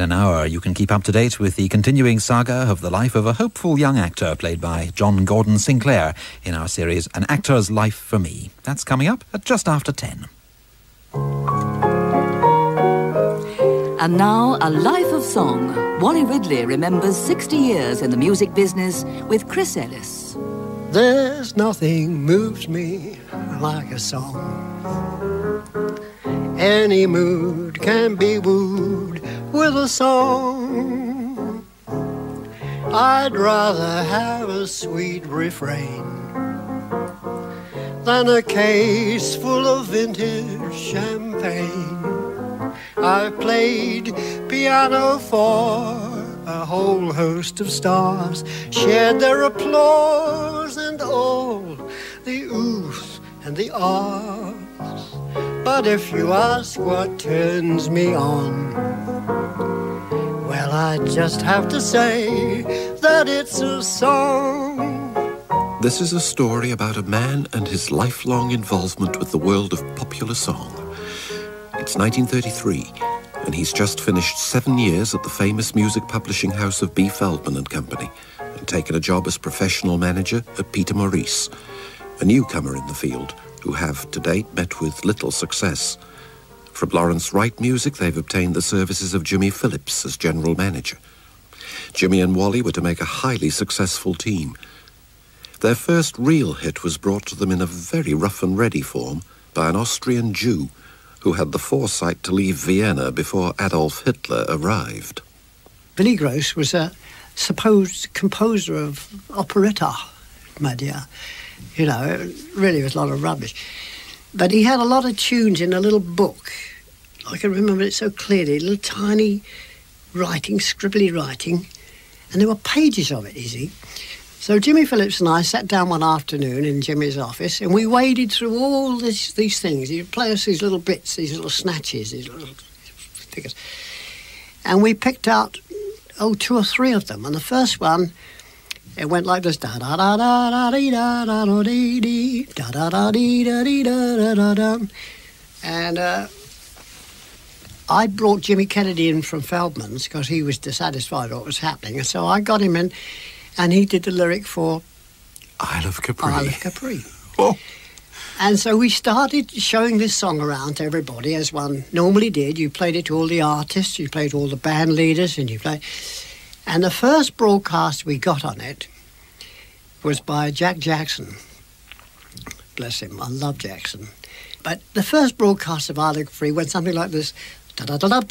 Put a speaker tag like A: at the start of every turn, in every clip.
A: an hour, you can keep up to date with the continuing saga of the life of a hopeful young actor played by John Gordon Sinclair in our series An Actor's Life for Me. That's coming up at just after 10.
B: And now, A Life of Song. Wally Ridley remembers 60 years in the music business with Chris Ellis.
C: There's nothing moves me like a song. Any mood can be wooed with a song. I'd rather have a sweet refrain than a case full of vintage champagne. I've played piano for a whole host of stars, shared their applause and all the oohs and the ahs. But if you ask what turns me on, well, I just have to say that it's a song.
D: This is a story about a man and his lifelong involvement with the world of popular song. It's 1933, and he's just finished 7 years at the famous music publishing house of B. Feldman and Company, and taken a job as professional manager at Peter Maurice, a newcomer in the field who have, to date, met with little success. From Lawrence Wright Music, they've obtained the services of Jimmy Phillips as general manager. Jimmy and Wally were to make a highly successful team. Their first real hit was brought to them in a very rough and ready form by an Austrian Jew who had the foresight to leave Vienna before Adolf Hitler arrived.
C: Willy Grosz was a supposed composer of operetta, my dear. You know, it really was a lot of rubbish. But he had a lot of tunes in a little book. I can remember it so clearly, little tiny writing, scribbly writing, and there were pages of it, you see. So Jimmy Phillips and I sat down one afternoon in Jimmy's office and we waded through all these things. He'd play us these little bits, these little snatches, these little figures. And we picked out, 2 or 3 of them. And the first one, it went like this: da da da da da dee da da da dee dee da da da dee da dee da da da da. And I brought Jimmy Kennedy in from Feldman's because he was dissatisfied with what was happening, and so I got him in, and he did the lyric for
D: Isle of Capri.
C: Isle of Capri.
D: Oh.
C: And so we started showing this song around to everybody, as one normally did. You played it to all the artists, you played to all the band leaders, and you played. And the first broadcast we got on it was by Jack Jackson. Bless him, I love Jackson. But the first broadcast of Isle of Capri went something like this. We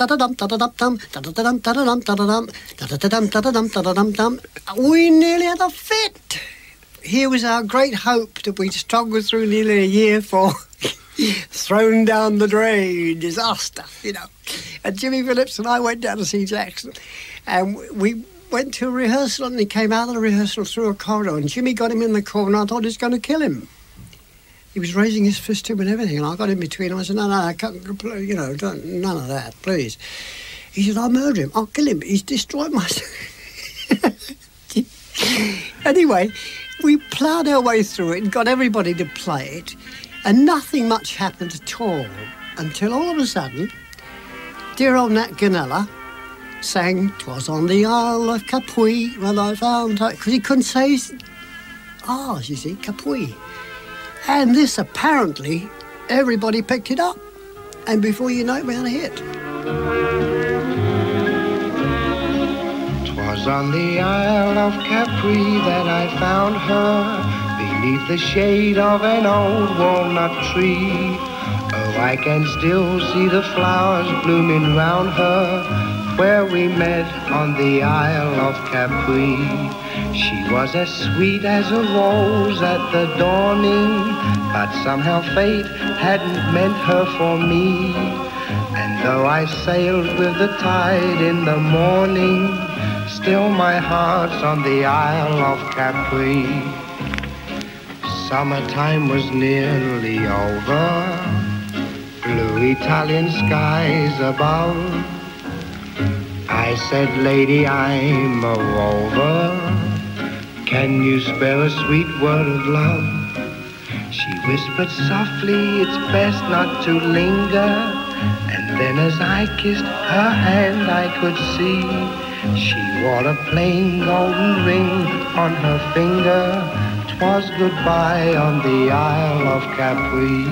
C: nearly had a fit. Here was our great hope that we'd struggled through nearly a year for. Thrown down the drain, disaster, you know. And Jimmy Phillips and I went down to see Jackson, and we went to a rehearsal, and he came out of the rehearsal through a corridor, and Jimmy got him in the corner. I thought he was going to kill him. He was raising his fist to him and everything, and I got in between him. I said, no, I can't, you know, none of that, please. He said, I'll murder him, I'll kill him, he's destroyed my... Anyway, we ploughed our way through it and got everybody to play it, and nothing much happened at all until all of a sudden, dear old Nat Ganella sang, "'Twas on the Isle of Capri when I found her," because he couldn't say R's, you see, Capri. And this, apparently, everybody picked it up. And before you know it, we had a hit.
E: 'Twas on the Isle of Capri that I found her, beneath the shade of an old walnut tree. Oh, I can still see the flowers blooming round her, where we met on the Isle of Capri. She was as sweet as a rose at the dawning, but somehow fate hadn't meant her for me. And though I sailed with the tide in the morning, still my heart's on the Isle of Capri. Summertime was nearly over, blue Italian skies above. I said, lady, I'm a rover, can you spare a sweet word of love? She whispered softly, it's best not to linger, And then as I kissed her hand, I could see she wore a plain golden ring on her finger. 'Twas goodbye on the Isle of Capri.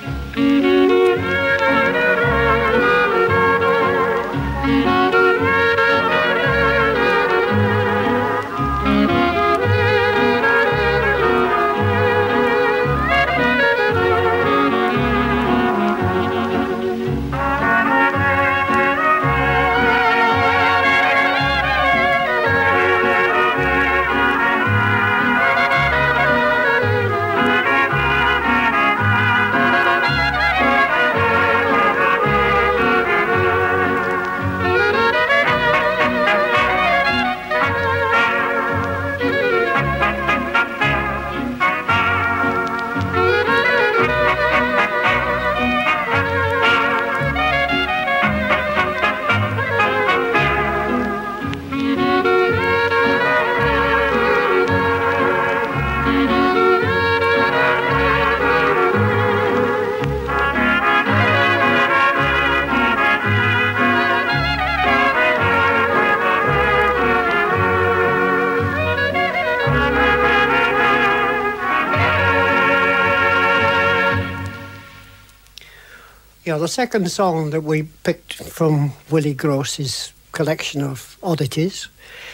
C: Yeah, the second song that we picked from Willie Grosz's collection of oddities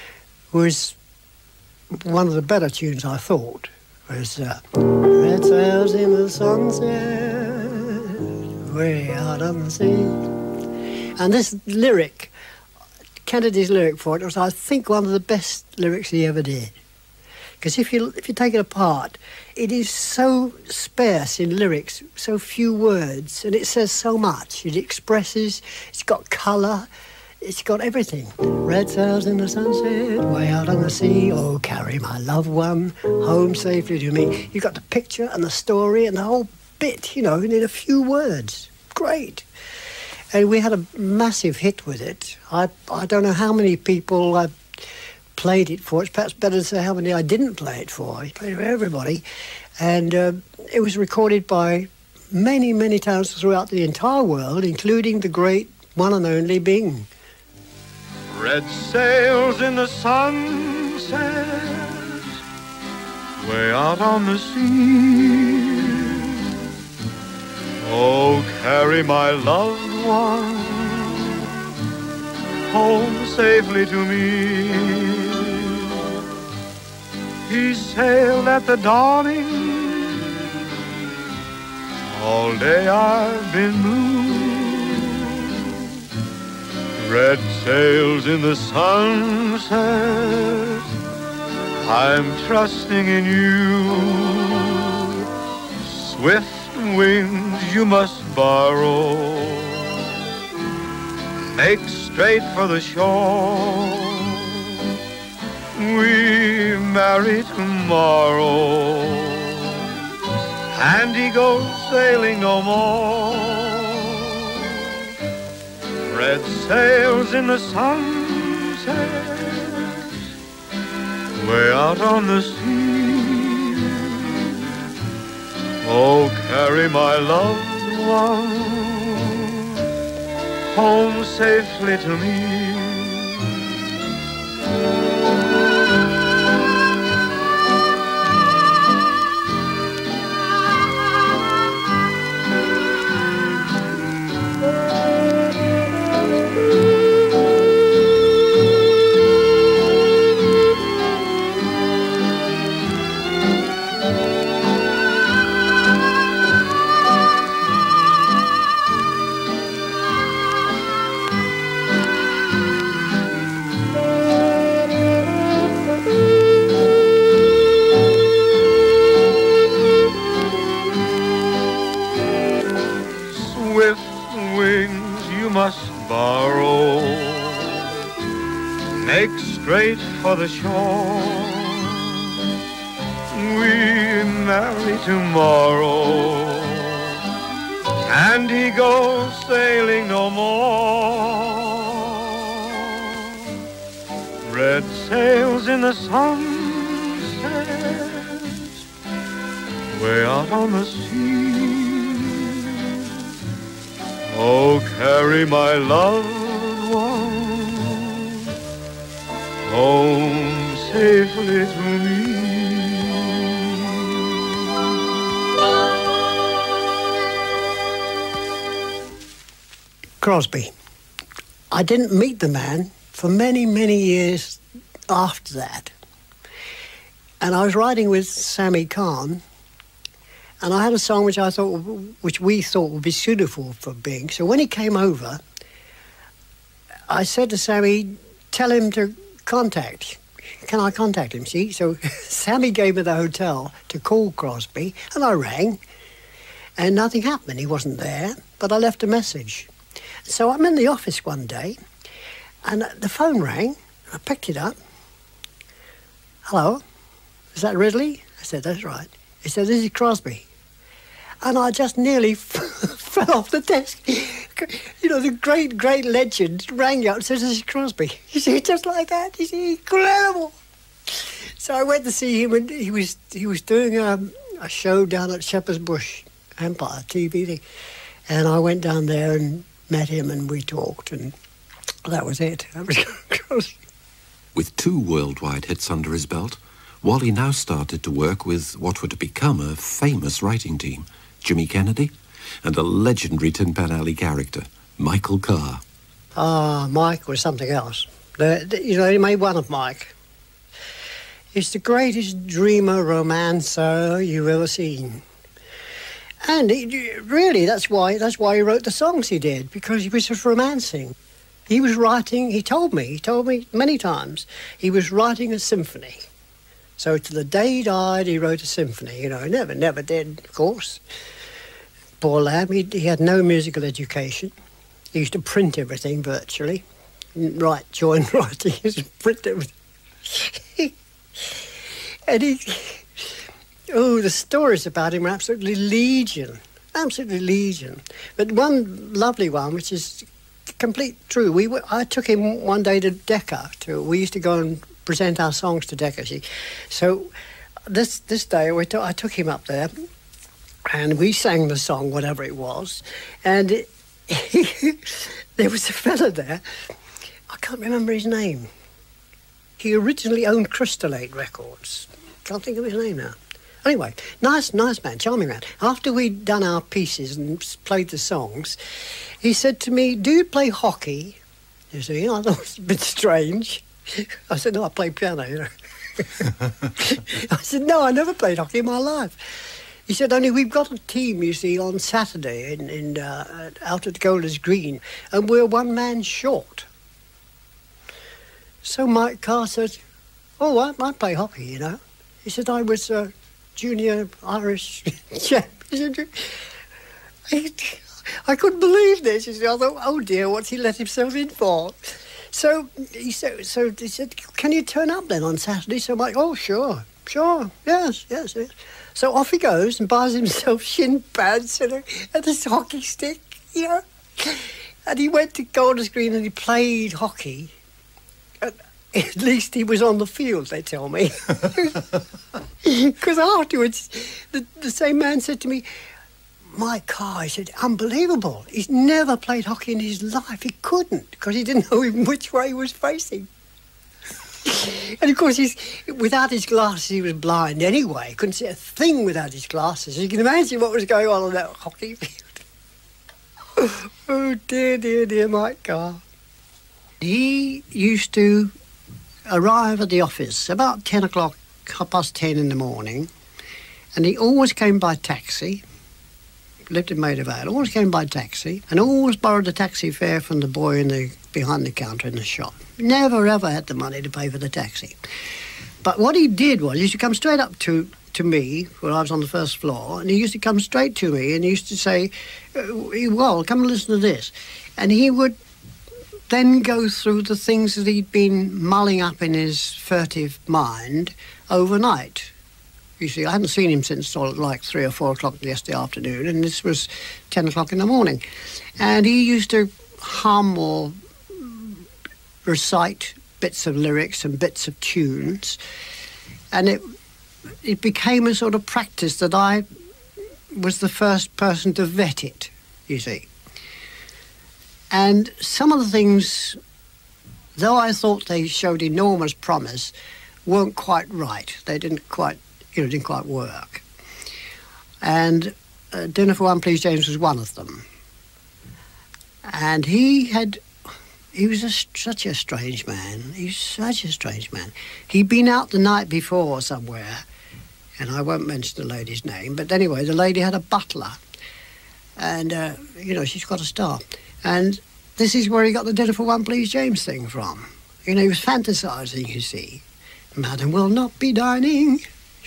C: was one of the better tunes, I thought. It was Red Sails in the Sunset, way out on the sea. And this lyric, Kennedy's lyric for it, was, I think, one of the best lyrics he ever did. Because if you take it apart, it is so sparse in lyrics, so few words, and it says so much. It expresses, it's got colour, it's got everything. Red sails in the sunset, way out on the sea, oh, carry my loved one home safely to me. You've got the picture and the story and the whole bit, in a few words. Great. And we had a massive hit with it. I don't know how many people I played it for. It's perhaps better to say how many I didn't play it for. I played it for everybody. And it was recorded by many, many towns throughout the entire world, including the great one and only Bing.
F: Red sails in the sunset, way out on the sea. Oh, carry my loved one home safely to me. He sailed at the dawning, all day I've been blue. Red sails in the sunset, I'm trusting in you. Swift wings you must borrow, make straight for the shore. We marry tomorrow, and he goes sailing no more. Red sails in the sunset, way out on the sea. Oh, carry my loved one home safely to me. Borrow, make straight for the shore. We marry tomorrow, and he goes sailing no more. Red sails in the sunset, way out on the sea. Oh, carry my loved one home safely to me.
C: Crosby. I didn't meet the man for many, many years after that. And I was writing with Sammy Cahn, and I had a song which we thought would be suitable for Bing. So when he came over, I said to Sammy, tell him to contact. Can I contact him? See? So Sammy gave me the hotel to call Crosby, and I rang, and nothing happened. He wasn't there, but I left a message. So I'm in the office one day, and the phone rang. I picked it up. Hello, is that Ridley? I said, that's right. He said, this is Crosby. And I just nearly fell off the desk. You know, the great, great legend rang up and said, this is Crosby. You see, just like that. You see, incredible. So I went to see him, and he was doing a show down at Shepherd's Bush Empire TV thing. And I went down there and met him, and we talked, and that was it. That was Crosby.
D: With 2 worldwide hits under his belt, Wally now started to work with what would become a famous writing team, Jimmy Kennedy, and a legendary Tin Pan Alley character, Michael Carr.
C: Mike was something else. You know, he made one of Mike. He's the greatest dreamer, romancer you've ever seen. And really, that's why he wrote the songs he did, because he was just romancing. He was writing, he told me many times, he was writing a symphony. So to the day he died, he wrote a symphony. You know, he never did, of course. Poor lamb, he had no musical education. He used to print everything virtually. Join writing, he used to print everything. And the stories about him are absolutely legion. Absolutely legion. But one lovely one, which is complete true. I took him one day to Decca. We used to go and present our songs to Decca. See. So this day I took him up there, and we sang the song, whatever it was. And there was a fella there. I can't remember his name. He originally owned Crystal 8 Records. Can't think of his name now. Anyway, nice man, charming man. After we'd done our pieces and played the songs, he said to me, do you play hockey? You see, I thought it was a bit strange. I said, no, I play piano, you know. I said, no, I never played hockey in my life. He said, only we've got a team, you see, on Saturday out at Golders Green, and we're one man short. So Mike Carr said, oh, I play hockey, you know. He said, I was junior Irish chap. I couldn't believe this. He said, I thought, oh dear, what's he let himself in for? So he said, can you turn up then on Saturday? So I'm like, oh, sure, yes. So off he goes and buys himself shin pads and this hockey stick, you know. And he went to Golders Green and he played hockey. At least he was on the field, they tell me. Because afterwards, the same man said to me, Mike Carr, he said, unbelievable. He's never played hockey in his life. He couldn't, because he didn't know which way he was facing. And of course, without his glasses, he was blind anyway. He couldn't see a thing without his glasses. You can imagine what was going on that hockey field. Oh, dear, Mike Carr. He used to arrive at the office about 10 o'clock, 10:30 in the morning, and he always came by taxi. Lived in Maida Vale, always came by taxi, and always borrowed the taxi fare from the boy behind the counter in the shop. Never ever had the money to pay for the taxi. But what he did was, he used to come straight up to me when I was on the first floor, and he used to come straight to me and he used to say, well, come and listen to this. And he would then go through the things that he'd been mulling up in his furtive mind overnight. You see, I hadn't seen him since like 3 or 4 o'clock yesterday afternoon, and this was 10 o'clock in the morning. And he used to hum or recite bits of lyrics and bits of tunes, and it became a sort of practice that I was the first person to vet it, you see. And some of the things, though I thought they showed enormous promise, weren't quite right. They didn't quite work. And Dinner for One, Please James was one of them. And he was such a strange man. He's such a strange man. He'd been out the night before somewhere, and I won't mention the lady's name, but anyway, the lady had a butler. And, she's got a star. And this is where he got the Dinner for One, Please James thing from. He was fantasising, you see. Madam will not be dining,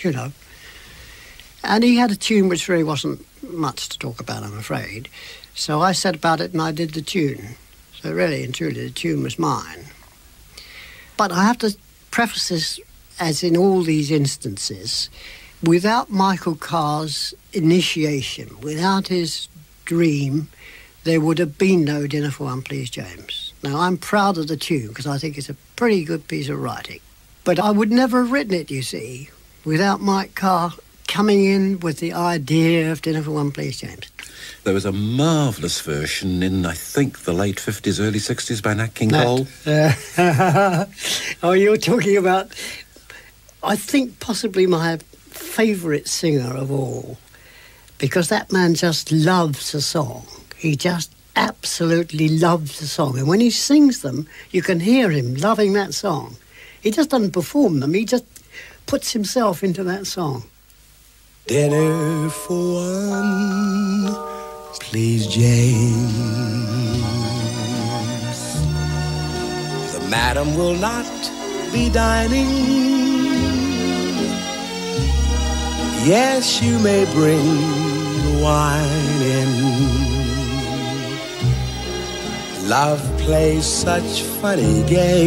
C: And he had a tune which really wasn't much to talk about, I'm afraid. So I set about it and I did the tune. So really and truly, the tune was mine. But I have to preface this, as in all these instances, without Michael Carr's initiation, without his dream, there would have been no Dinner for One, Please James. Now, I'm proud of the tune because I think it's a pretty good piece of writing. But I would never have written it, you see, without Mike Carr coming in with the idea of Dinner for One, Please James.
D: There was a marvellous version in, I think, the late 50s, early 60s by Nat King Cole.
C: Oh, you're talking about, I think, possibly my favourite singer of all, because that man just loves a song. He just absolutely loves a song. And when he sings them, you can hear him loving that song. He just doesn't perform them, he just puts himself into that song.
G: Dinner for one, please, James. The madam will not be dining. Yes, you may bring the wine in. Love plays such funny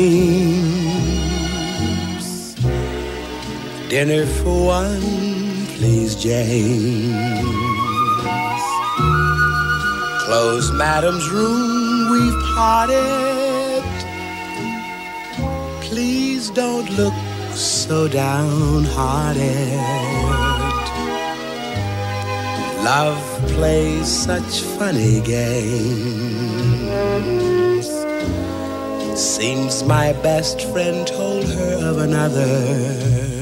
G: games. Dinner for one, please, James. Close madam's room, we've parted. Please don't look so downhearted. Love plays such funny games. Seems my best friend told her of another.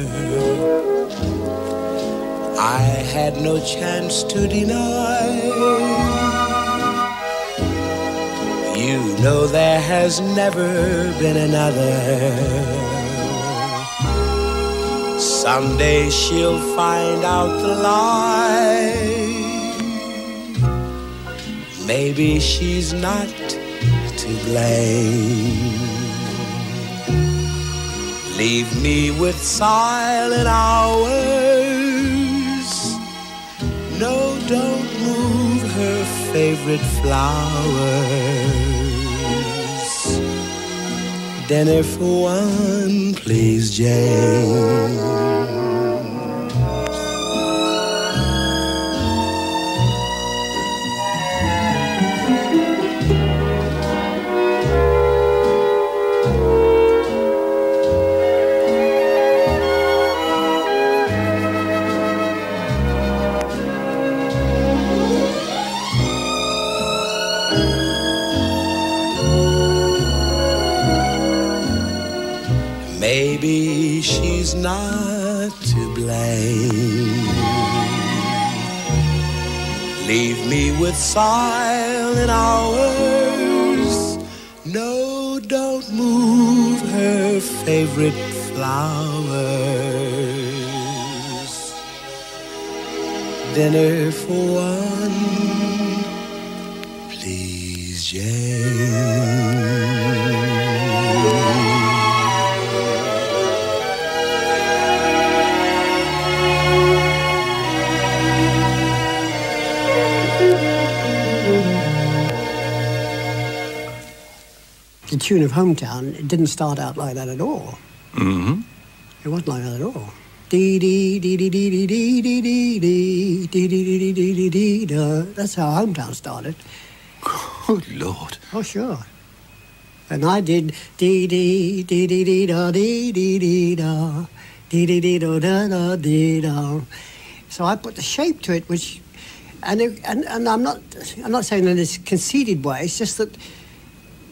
G: I had no chance to deny. You know there has never been another. Someday she'll find out the lie. Maybe she's not to blame. Leave me with silent hours. No, don't move her favorite flowers. Dinner for one, please, Jane. Maybe she's not to blame. Leave me with silent hours. No, don't move her favorite flowers. Dinner for one, please, Jane.
C: The tune of Hometown, it didn't start out like that at all.
D: Mm-hmm.
C: It wasn't like that at all. Dee dee dee dee dee dee dee dee dee dee dee dee dee. That's how Hometown started.
D: Good Lord.
C: Oh, sure. And I did dee dee dee dee dee da dee dee dee da dee dee dee da da da dee da. So I put the shape to it, which, and I'm not saying in this conceited way. It's just that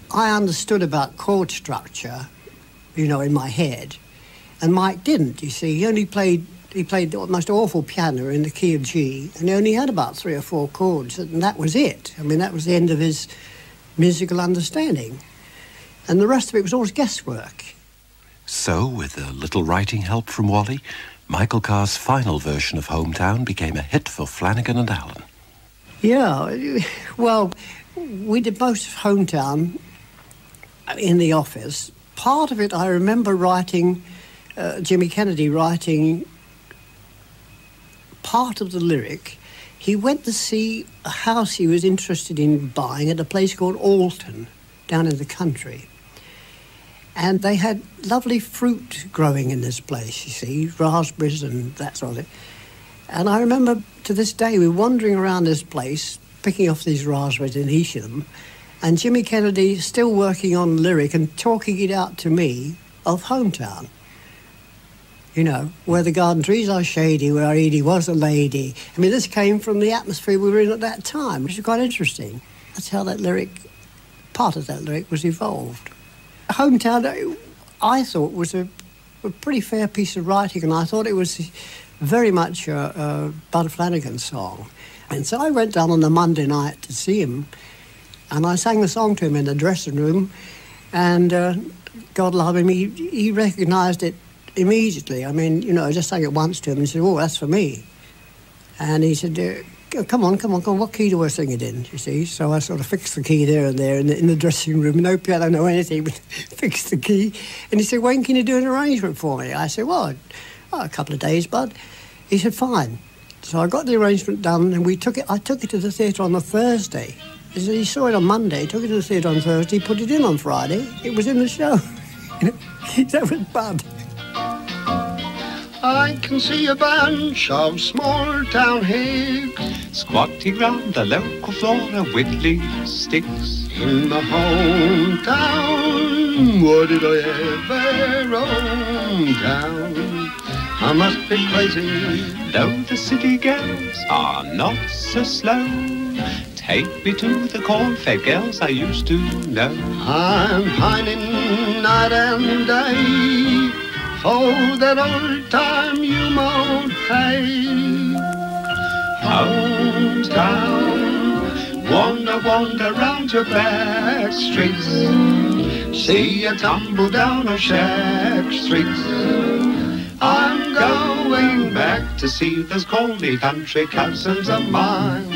C: I understood about chord structure, you know, in my head, and Mike didn't, you see. He played the most awful piano in the key of G, and he only had about 3 or 4 chords, and that was it. I mean, that was the end of his musical understanding. And the rest of it was always guesswork.
D: So, with a little writing help from Wally, Michael Carr's final version of Hometown became a hit for Flanagan and Allen.
C: Yeah, well, we did most of Hometown in the office. Part of it, I remember writing, Jimmy Kennedy writing part of the lyric. He went to see a house he was interested in buying at a place called Alton, down in the country. And they had lovely fruit growing in this place, you see, raspberries and that sort of thing. And I remember to this day, we were wandering around this place, picking off these raspberries and eating them, and Jimmy Kennedy still working on lyric and talking it out to me of Hometown. You know, where the garden trees are shady, where Edie was a lady. I mean, this came from the atmosphere we were in at that time, which is quite interesting. That's how that lyric, part of that lyric, was evolved. Hometown, I thought, was a pretty fair piece of writing, and I thought it was very much a Bud Flanagan song. And so I went down on a Monday night to see him, and I sang the song to him in the dressing room, and God love him, he recognised it immediately. I mean, you know, I just sang it once to him and said, "Oh, that's for me." And he said, come on, what key do I sing it in, you see? So I sort of fixed the key there and there in the dressing room, no piano, no anything, but fixed the key. And he said, "When can you do an arrangement for me?" I said, "Well, a couple of days, Bud." He said, "Fine." So I got the arrangement done, and I took it to the theatre on the Thursday. He saw it on Monday, took it to the theatre on Thursday, put it in on Friday. It was in the show. That was Bud.
E: I can see a bunch of small-town hicks
F: Squatting round the local floor of whittling sticks.
E: in the hometown. What did I ever own down? I must be crazy.
F: Though the city girls are not so slow, take me to the corn-fed girls I used to know.
E: I'm pining night and day for that old time you mowed hay.
F: Hometown, wander round your back streets, see a tumble down of shack streets. I'm going back to see those coldy country cousins of mine.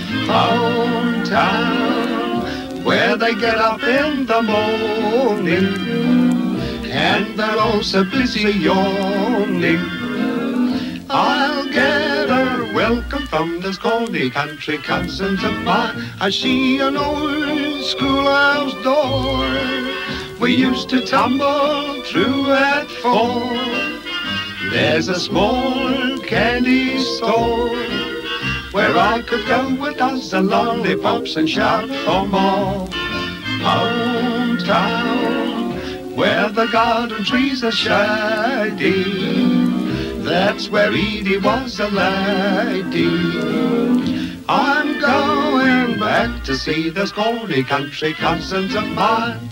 F: Hometown, where they get up in the morning and they're all so busy yawning. I'll get a welcome from those coldy country cousins of mine. I see an old schoolhouse door we used to tumble through at 4. There's a small candy store where I could go with a dozen lollipops and shout for more. Hometown, where the garden trees are shady, that's where Edie was a lady. I'm going back to see those coldy country cousins of mine.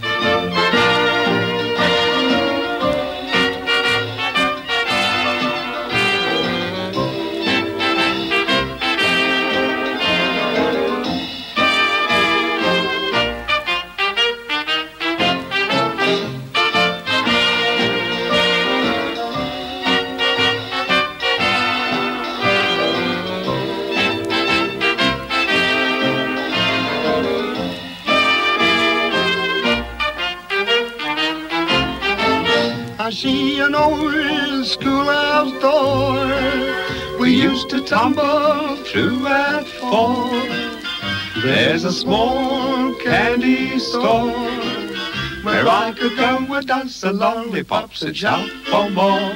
F: I see an old schoolhouse door we used to tumble through at 4. There's a small candy store where I could go with a dozen lollipops and shout for more.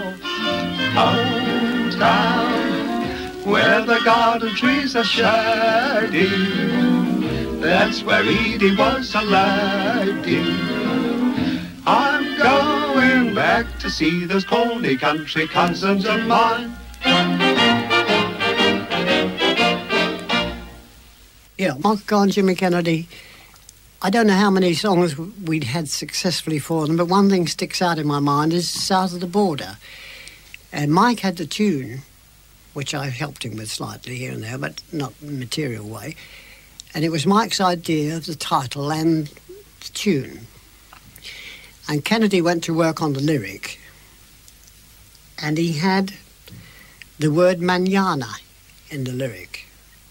F: Hometown, where the garden trees are shady, that's where Edie was a lady. I'm going back to see those coldy country cousins of mine.
C: Yeah, Michael Carr and Jimmy Kennedy I don't know how many songs we'd had successfully for them, but one thing sticks out in my mind is South of the Border. And Mike had the tune, which I helped him with slightly here and there, but not in a material way. And it was Mike's idea of the title and the tune. And Kennedy went to work on the lyric, and he had the word manana in the lyric.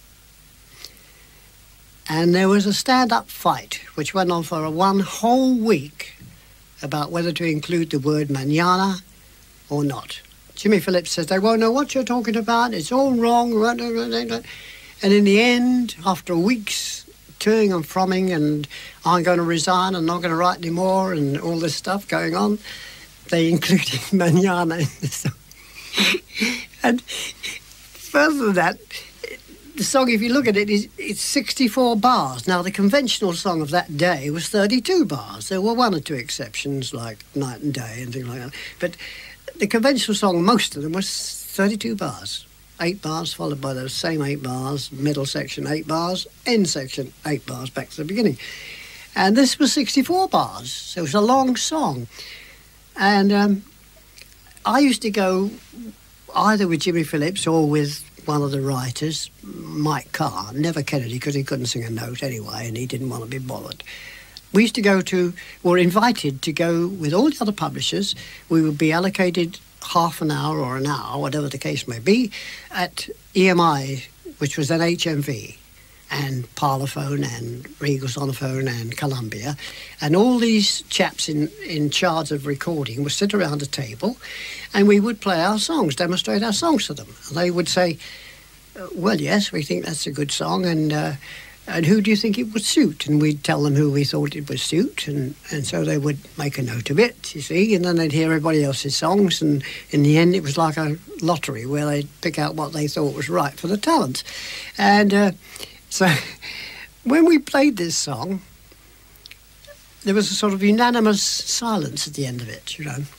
C: And there was a stand-up fight which went on for one whole week about whether to include the word manana or not. Jimmy Phillips says, they won't know what you're talking about, it's all wrong. And in the end, after weeks toing and fromming and I'm going to resign and not going to write anymore and all this stuff going on, they included manana in the song. And further than that, the song, if you look at it, it's 64 bars. Now, the conventional song of that day was 32 bars. There were one or two exceptions, like Night and Day and things like that. But the conventional song, most of them, was 32 bars. 8 bars followed by those same 8 bars, middle section 8 bars, end section 8 bars, back to the beginning. And this was 64 bars, so it was a long song. And I used to go either with Jimmy Phillips or with one of the writers, Mike Carr, never Kennedy, because he couldn't sing a note anyway, and he didn't want to be bothered. We used to go to, were invited to go with all the other publishers. We would be allocated half an hour or an hour, whatever the case may be, at EMI, which was then HMV, and Parlophone and Regal Sonophone and Columbia. And all these chaps in charge of recording would sit around a table and we would play our songs, demonstrate our songs to them. And they would say, well, yes, we think that's a good song, and who do you think it would suit? And we'd tell them who we thought it would suit, and so they would make a note of it, you see, and then they'd hear everybody else's songs, and in the end it was like a lottery where they'd pick out what they thought was right for the talent. And so when we played this song, there was a sort of unanimous silence at the end of it, you know.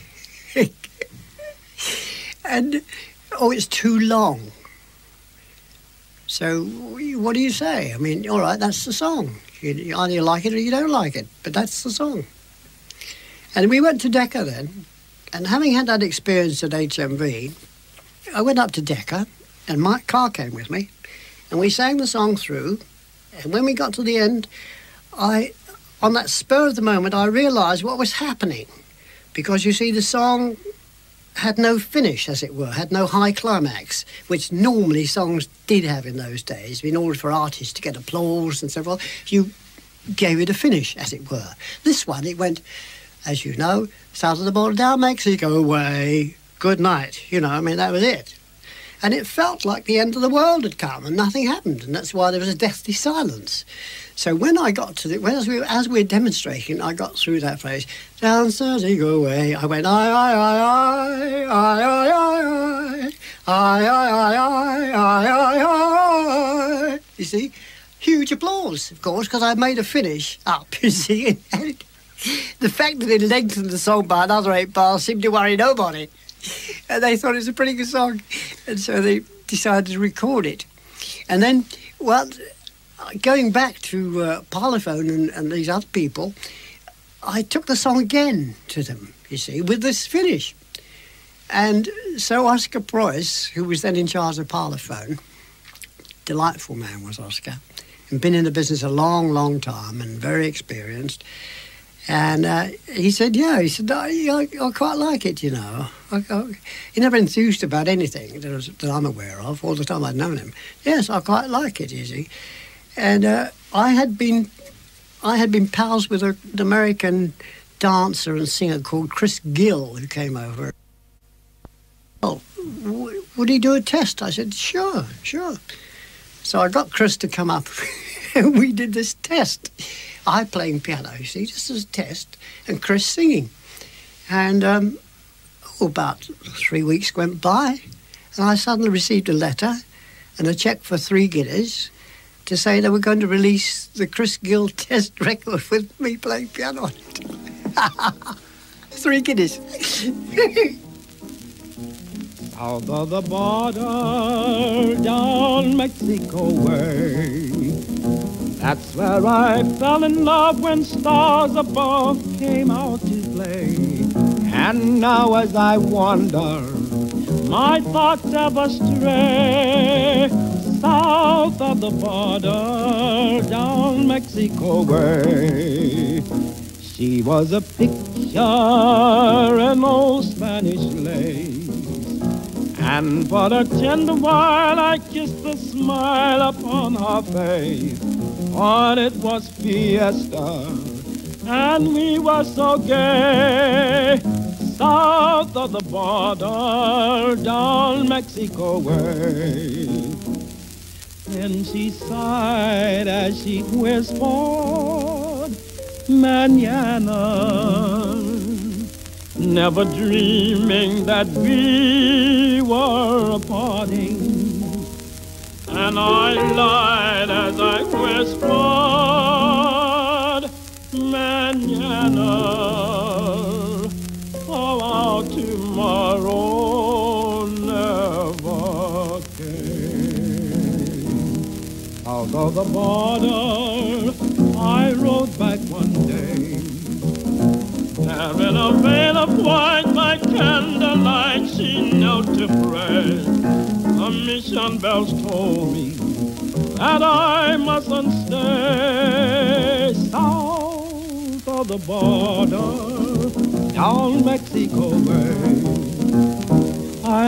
C: And, oh, it's too long. So what do you say? I mean, all right, that's the song. You either like it or you don't like it, but that's the song. And we went to Decca then, and having had that experience at HMV, I went up to Decca, and Mike Carr came with me, and we sang the song through, and when we got to the end, on that spur of the moment, I realised what was happening, because you see, the song had no finish, as it were, had no high climax, which normally songs did have in those days. In order for artists to get applause and so forth, you gave it a finish, as it were. This one, it went, as you know, South of the Border, down Mexico way, good night. You know, I mean, that was it. And it felt like the end of the world had come and nothing happened, and that's why there was a deathly silence. So when I got to as we were demonstrating, I got through that phrase, down Mexico way, I went, I, I, I, I, I, I, I, I, I. You see, huge applause, of course, because I made a finish up, you see. And the fact that it lengthened the song by another 8 bars seemed to worry nobody. And they thought it was a pretty good song. And so they decided to record it. And then, well, going back to Parlophone and these other people, I took the song again to them, you see, with this finish. And so Oscar Preuss, who was then in charge of Parlophone, delightful man was Oscar, and been in the business a long, long time and very experienced. And he said, yeah, he said, I quite like it, you know. He never enthused about anything that I'm aware of, all the time I'd known him. Yes, I quite like it, you see. And I had been pals with an American dancer and singer called Chris Gill, who came over. Oh, would he do a test? I said, sure. So I got Chris to come up, and we did this test. I playing piano, you see, just as a test, and Chris singing. And about 3 weeks went by, and I suddenly received a letter and a cheque for 3 guineas to say they were going to release the Chris Gill test record with me playing piano on it. 3 guineas.
H: South of the border, down Mexico way, That's where I fell in love when stars above came out to play. And now as I wander, my thoughts ever stray south of the border, down Mexico way. She was a picture in old Spanish lace, and for a tender while I kissed the smile upon her face. For it was fiesta, and we were so gay, south of the border, down Mexico way. Then she sighed as she whispered, Mañana, never dreaming that we were parting. And I lied as I whispered, Mañana, oh, our tomorrow never came. Out of the border, I rode back one day. There in a veil of white, by candlelight, she knelt to pray. The mission bells told me that I mustn't stay south of the border, down Mexico way. I,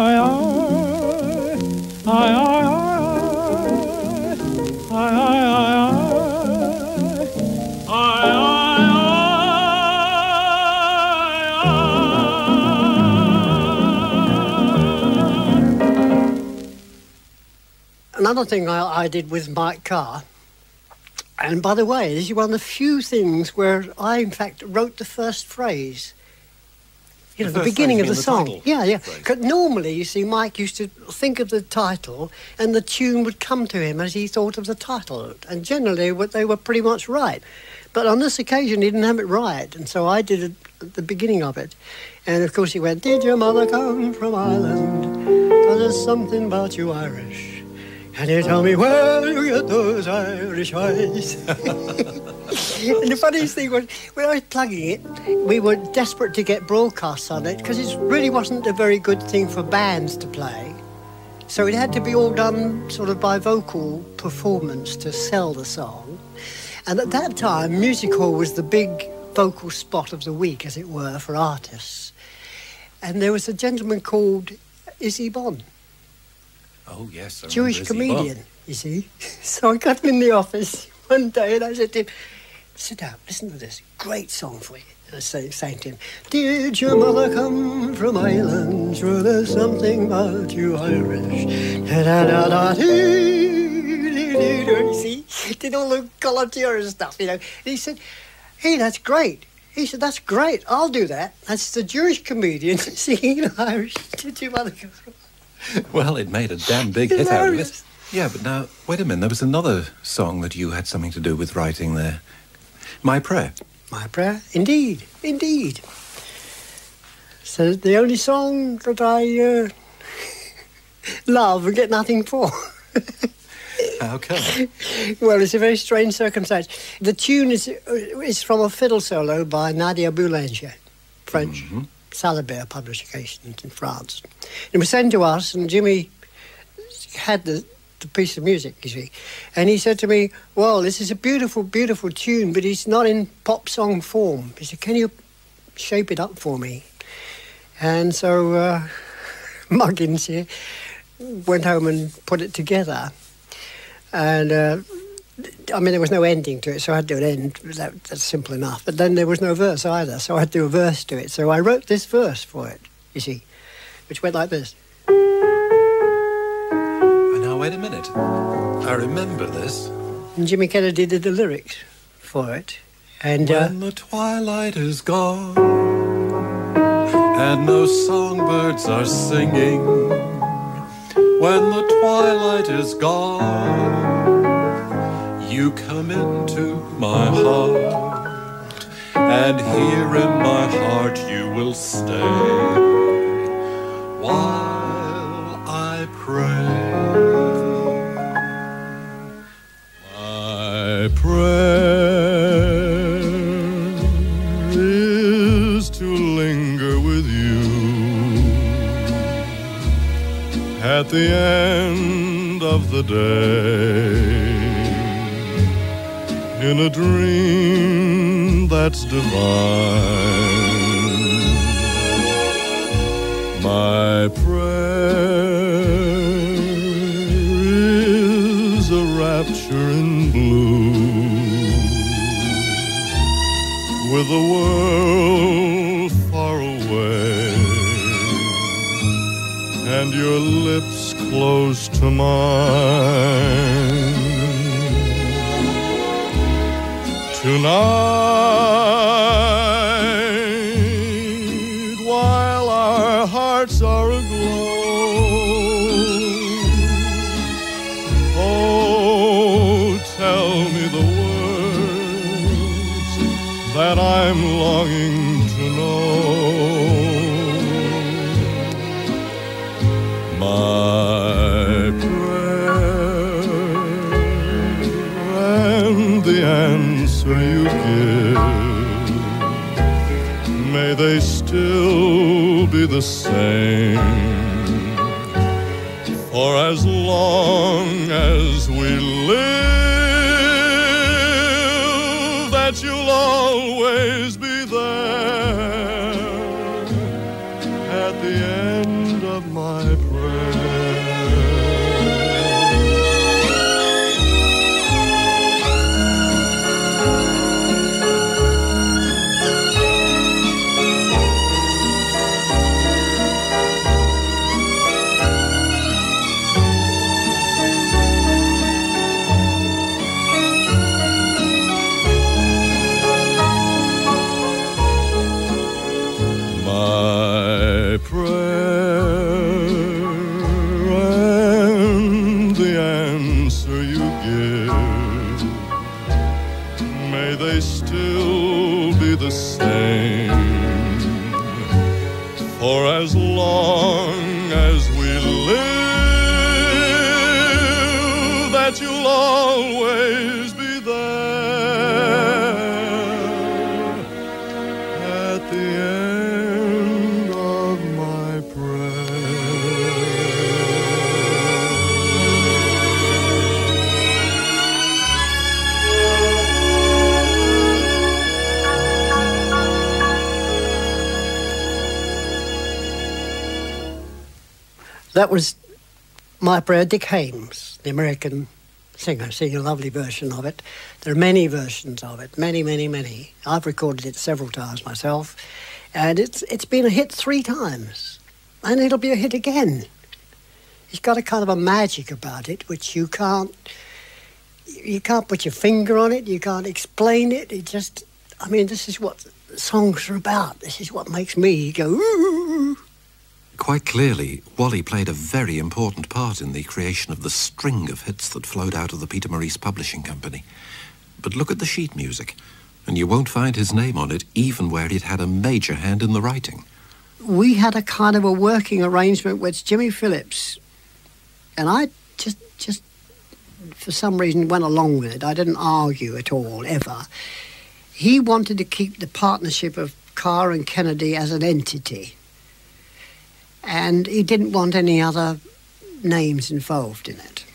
C: Another thing I did with Mike Carr, and by the way, this is one of the few things where I, in fact, wrote the first phrase. You know, the beginning of the song. Yeah. Because normally, you see, Mike used to think of the title, and the tune would come to him as he thought of the title. And generally, they were pretty much right. But on this occasion, he didn't have it right, and so I did it at the beginning of it. And of course, he went, "Did your mother come from Ireland? 'Cause there's something about you Irish. And you tell me where you get those Irish eyes." And the funniest thing was, when I was plugging it, we were desperate to get broadcasts on it because it really wasn't a very good thing for bands to play. So it had to be all done sort of by vocal performance to sell the song. And at that time, music hall was the big vocal spot of the week, as it were, for artists. And there was a gentleman called Izzy Bon.
D: Oh, yes.
C: Jewish comedian, you see. So I got him in the office one day and I said to him, "Sit down, listen to this great song for you." And I sang to him, "Did your mother come from Ireland? Sure, there's something about you Irish." You see, did all the color stuff, you know. And he said, "Hey, that's great." He said, "That's great, I'll do that." That's the Jewish comedian singing in Irish. Did your mother come from...
D: Well, it made a damn big hit out of it. Yeah, but now, wait a minute, there was another song that you had something to do with writing there. My Prayer.
C: My Prayer, indeed. So the only song that I love and get nothing for.
D: How come?
C: Well, it's a very strange circumstance. The tune is from a fiddle solo by Nadia Boulanger, French. Mm-hmm. Salabert publication in France. It was sent to us, and Jimmy had the piece of music, you see. And he said to me, "Well, this is a beautiful, beautiful tune, but it's not in pop song form." He said, "Can you shape it up for me?" And so Muggins here went home and put it together. And I mean, there was no ending to it, so I had to do an end. That's simple enough. But then there was no verse either, so I had to do a verse to it. So I wrote this verse for it, you see, which went like this.
D: And now, wait a minute. I remember this.
C: And Jimmy Kennedy did the lyrics for it. And
D: when the twilight is gone and no songbirds are singing, when the twilight is gone, you come into my heart, and here in my heart you will stay while I pray. My
I: linger with you at the end of the day in a dream that's divine. My prayer is a rapture in blue, with the world far away and your lips close to mine. Tonight, while our hearts are aglow, oh, tell me the words that I'm longing to know. My prayer and the answer you give, may they still be the same. For as long as we live, that you'll always be there at the end of my for as long as we live, that you'll always be there at the end of my
C: That was My Prayer, Dick Haymes, the American singer, singing a lovely version of it. There are many versions of it, many, many, many. I've recorded it several times myself, and it's been a hit 3 times, and it'll be a hit again. It's got a kind of a magic about it, which you can't put your finger on it, you can't explain it. It just, I mean, this is what songs are about. This is what makes me go, ooh.
D: Quite clearly, Wally played a very important part in the creation of the string of hits that flowed out of the Peter Maurice Publishing Company. But look at the sheet music, and you won't find his name on it, even where he'd had a major hand in the writing.
C: We had a kind of a working arrangement with Jimmy Phillips, and I just for some reason went along with it. I didn't argue at all, ever. He wanted to keep the partnership of Carr and Kennedy as an entity, and he didn't want any other names involved in it.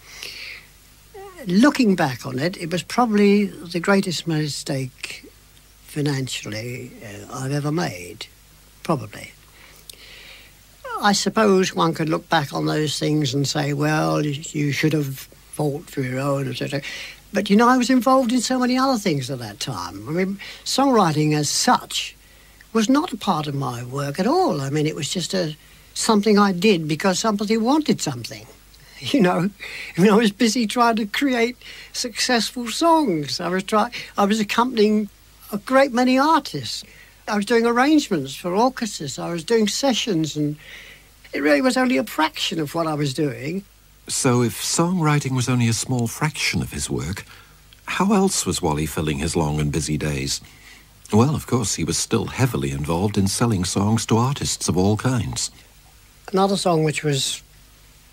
C: Looking back on it, it was probably the greatest mistake financially I've ever made, probably. I suppose one could look back on those things and say, well, you should have fought for your own, etc. But, you know, I was involved in so many other things at that time. I mean, songwriting as such was not a part of my work at all. I mean, it was just something I did because somebody wanted something. You know, I mean, I was busy trying to create successful songs. I was accompanying a great many artists. I was doing arrangements for orchestras. I was doing sessions, and it really was only a fraction of what I was doing.
D: So if songwriting was only a small fraction of his work, how else was Wally filling his long and busy days? Well, of course, he was still heavily involved in selling songs to artists of all kinds.
C: Another song which was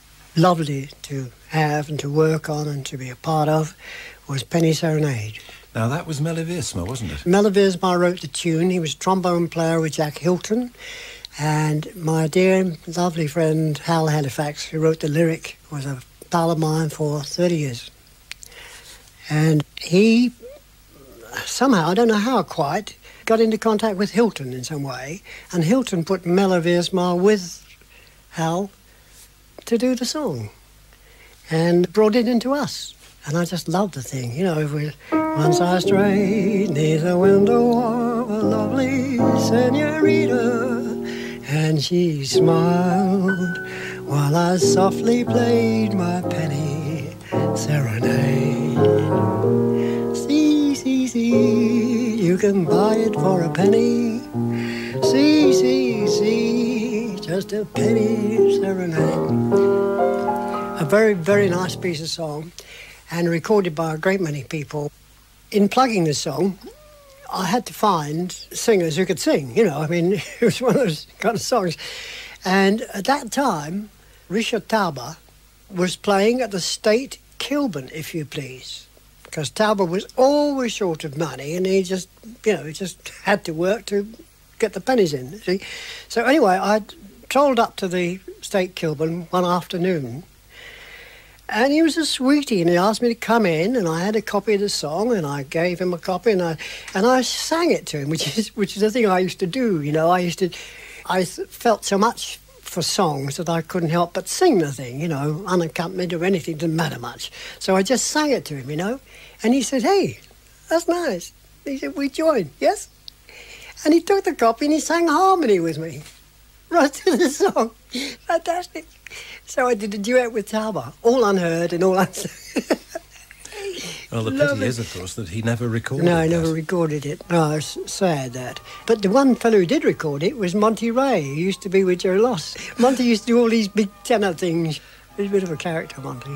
C: lovely to have and to work on and to be a part of was Penny Serenade.
D: Now, that was Melle Wiersma, wasn't it?
C: Melle Wiersma wrote the tune. He was a trombone player with Jack Hilton. And my dear, lovely friend Hal Halifax, who wrote the lyric, was a pal of mine for 30 years. And he somehow, I don't know how quite, got into contact with Hilton in some way. And Hilton put Melle Wiersma with Hal to do the song. And brought it into us. And I just loved the thing, you know, once I strayed neath the window of a lovely senorita, and she smiled while I softly played my penny serenade. See, see, see, you can buy it for a penny. See, see, see, just a penny serenade. A very, very nice piece of song, and recorded by a great many people. In plugging this song, I had to find singers who could sing, you know, I mean, it was one of those kind of songs. And at that time, Richard Taube was playing at the State Kilburn, if you please, because Taube was always short of money, and he just, you know, he just had to work to get the pennies in, see? So anyway, I trolled up to the State Kilburn one afternoon, and he was a sweetie, and he asked me to come in, and I had a copy of the song, and I gave him a copy, and I sang it to him, which is the thing I used to do, you know. I felt so much for songs that I couldn't help but sing the thing, you know, unaccompanied or anything, didn't matter much. So I just sang it to him, you know, and he said, "Hey, that's nice." He said, "We join, yes?" And he took the copy and he sang harmony with me, right to the song. Fantastic. So I did a duet with Taube, all unheard and all unsung.
D: Well, the pity is, of course, that he never recorded it.
C: No, he never recorded it. No, it's sad, that. But the one fellow who did record it was Monty Ray, who used to be with Joe Loss. Monty used to do all these big tenor things. He's a bit of a character, Monty.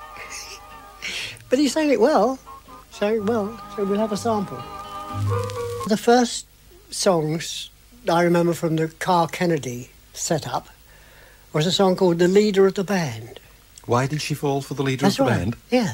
C: But he sang it well. So we'll have a sample. The first songs I remember from the Carr Kennedy setup was a song called The Leader of the Band.
D: Why did she fall for the leader
C: That's
D: of the
C: right.
D: band?
C: Yeah.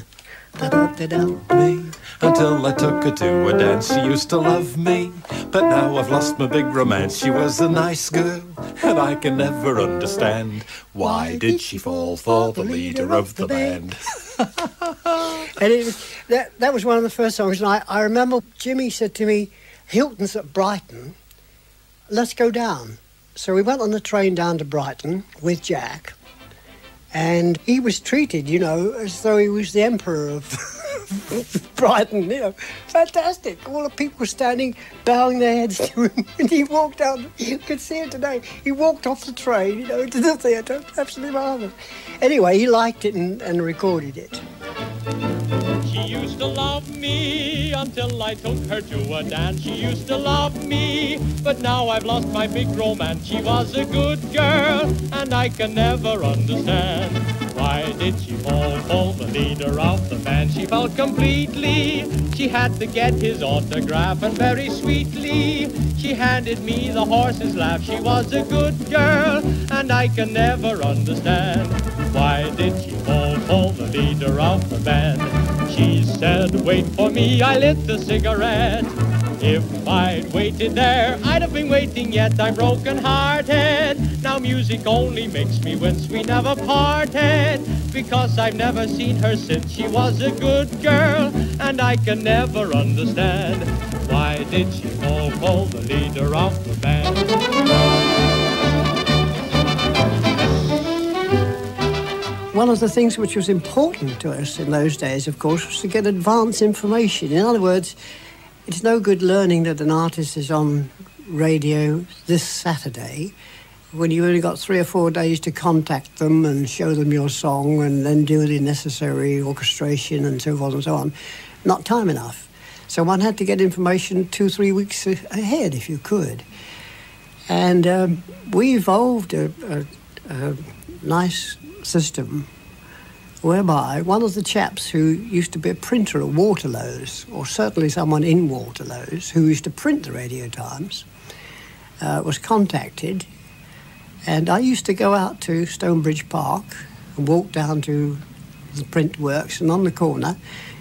D: Until I took her to a dance, she used to love me. But now I've lost my big romance. She was a nice girl, and I can never understand why did she fall for the leader of the band.
C: And it was, that was one of the first songs. And I remember Jimmy said to me, "Hilton's at Brighton, let's go down." So we went on the train down to Brighton with Jack, and he was treated, you know, as though he was the emperor of Brighton, you know. Fantastic. All the people standing, bowing their heads to him, and he walked out, you could see it today, he walked off the train, you know, to the theatre. Absolutely marvellous. Anyway, he liked it and recorded it.
H: She used to love me until I took her to a dance. She used to love me, but now I've lost my big romance. She was a good girl, and I can never understand why did she fall for the leader of the band. She felt completely she had to get his autograph, and very sweetly she handed me the horse's laugh. She was a good girl, and I can never understand why did she fall for the leader of the band. She said, "Wait for me," I lit the cigarette. If I'd waited there, I'd have been waiting yet. I'm broken-hearted. Now music only makes me wince. We never parted, because I've never seen her since. She was a good girl, and I can never understand why did she fall for the leader of the band.
C: One of the things which was important to us in those days, of course, was to get advance information. In other words, it's no good learning that an artist is on radio this Saturday when you've only got 3 or 4 days to contact them and show them your song and then do the necessary orchestration and so forth and so on. Not time enough. So one had to get information 2-3 weeks ahead if you could. And we evolved a nice system whereby one of the chaps who used to be a printer at Waterloo's, or certainly someone in Waterloo's, who used to print the Radio Times, was contacted, and I used to go out to Stonebridge Park and walk down to the print works, and on the corner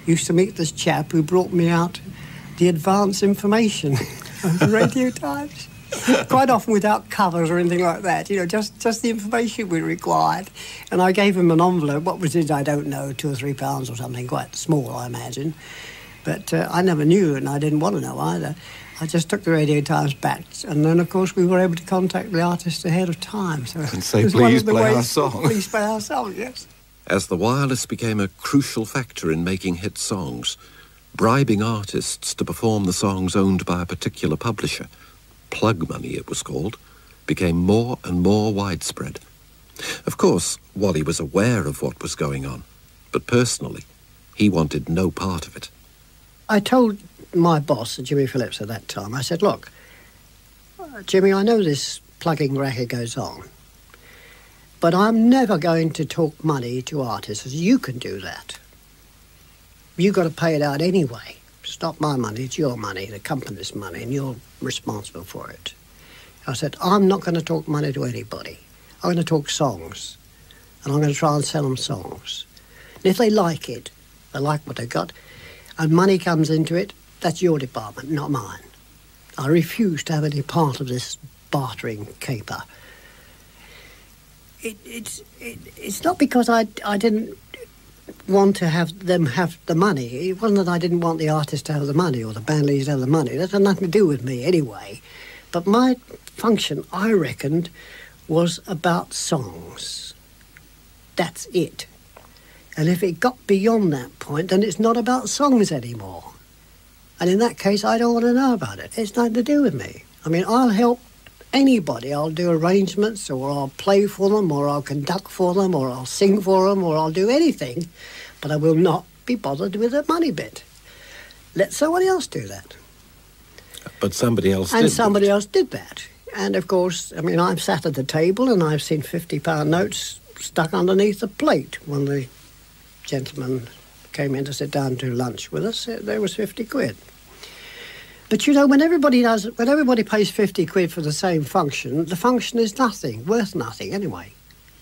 C: used to meet this chap who brought me out the advance information of the Radio Times. Quite often without covers or anything like that, just the information we required. And I gave him an envelope. What was it? I don't know, £2 or £3 or something, quite small, I imagine. But I never knew, and I didn't want to know either. I just took the Radio Times back, and then, of course, we were able to contact the artist ahead of time. So
D: and say, please play our song.
C: Please play our song, yes.
D: As the wireless became a crucial factor in making hit songs, bribing artists to perform the songs owned by a particular publisher, plug money it was called, became more and more widespread. Of course, Wally was aware of what was going on, but personally, he wanted no part of it.
C: I told my boss, Jimmy Phillips, at that time, I said, look, Jimmy, I know this plugging racket goes on, but I'm never going to talk money to artists. You can do that. You've got to pay it out anyway. It's not my money, it's your money, the company's money, and you're responsible for it. I said, I'm not going to talk money to anybody. I'm going to talk songs, and I'm going to try and sell them songs. And if they like it, they like what they got, and money comes into it, that's your department, not mine. I refuse to have any part of this bartering caper. It's not because I didn't want to have them have the money. It wasn't that I didn't want the artist to have the money or the band leaders to have the money. That had nothing to do with me anyway. But my function, I reckoned, was about songs. That's it. And if it got beyond that point, then it's not about songs anymore. And in that case, I don't want to know about it. It's nothing to do with me. I mean, I'll help anybody. I'll do arrangements, or I'll play for them, or I'll conduct for them, or I'll sing for them, or I'll do anything. But I will not be bothered with the money bit. Let somebody else do that.
D: But somebody else did.
C: And somebody else did that. And, of course, I mean, I've sat at the table and I've seen £50 notes stuck underneath the plate when the gentleman came in to sit down to lunch with us. There was 50 quid. But, when everybody pays 50 quid for the same function, the function is nothing, worth nothing anyway.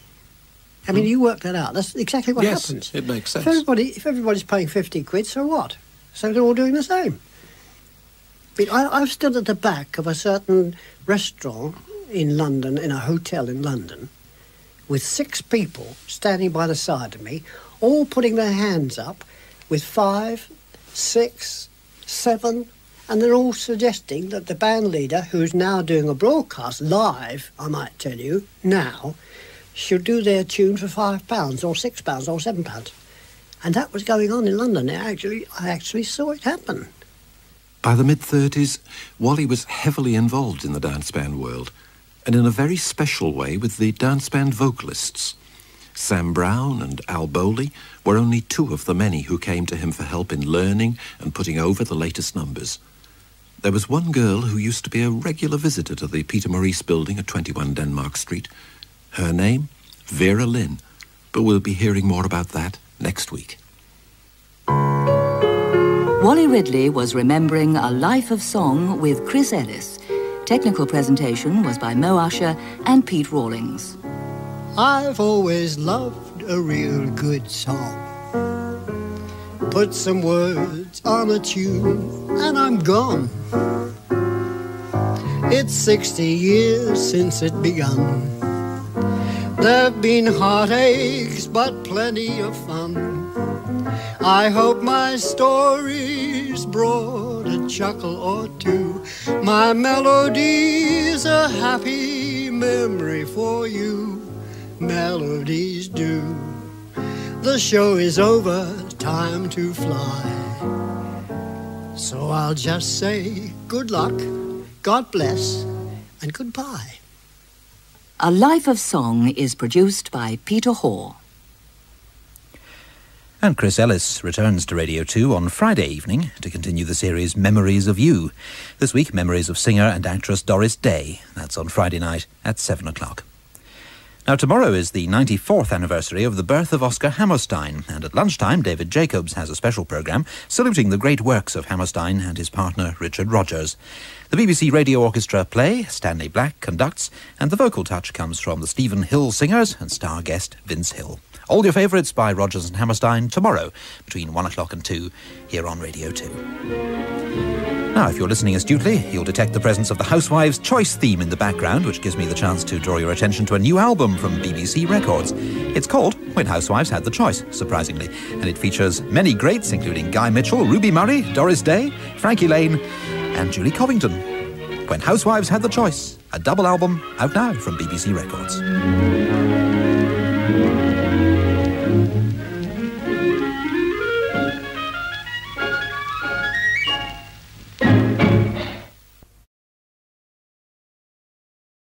C: I mean, you work that out. That's exactly what happens.
D: Yes, it makes sense.
C: If everybody's paying 50 quid, so what? So they're all doing the same. But I've stood at the back of a certain restaurant in London, in a hotel in London, with 6 people standing by the side of me, all putting their hands up with 5, 6, 7... and they're all suggesting that the band leader, who's now doing a broadcast live, I might tell you, now, should do their tune for £5 or £6 or £7. And that was going on in London. I actually saw it happen.
D: By the mid-30s, Wally was heavily involved in the dance band world, and in a very special way with the dance band vocalists. Sam Brown and Al Bowley were only 2 of the many who came to him for help in learning and putting over the latest numbers. There was one girl who used to be a regular visitor to the Peter Maurice building at 21 Denmark Street. Her name, Vera Lynn, but we'll be hearing more about that next week.
B: Wally Ridley was remembering A Life of Song with Chris Ellis. Technical presentation was by Mo Usher and Pete Rawlings.
C: I've always loved a real good song. Put some words on a tune and I'm gone. It's 60 years since it begun. There've been heartaches but plenty of fun. I hope my story's brought a chuckle or two. My melody's a happy memory for you. Melodies do. The show is over, time to fly. So I'll just say good luck, God bless, and goodbye.
B: A Life of Song is produced by Peter Hoare.
A: And Chris Ellis returns to Radio 2 on Friday evening to continue the series Memories of You. This week, memories of singer and actress Doris Day. That's on Friday night at 7 o'clock. Now, tomorrow is the 94th anniversary of the birth of Oscar Hammerstein, and at lunchtime, David Jacobs has a special programme saluting the great works of Hammerstein and his partner Richard Rodgers. The BBC Radio Orchestra play, Stanley Black conducts, and the vocal touch comes from the Stephen Hill Singers and star guest Vince Hill. All your favourites by Rodgers and Hammerstein tomorrow between 1 o'clock and 2 here on Radio 2. Now, if you're listening astutely, you'll detect the presence of the Housewives' Choice theme in the background, which gives me the chance to draw your attention to a new album from BBC Records. It's called When Housewives Had the Choice, surprisingly, and it features many greats, including Guy Mitchell, Ruby Murray, Doris Day, Frankie Lane, and Julie Covington. When Housewives Had the Choice, a double album out now from BBC Records.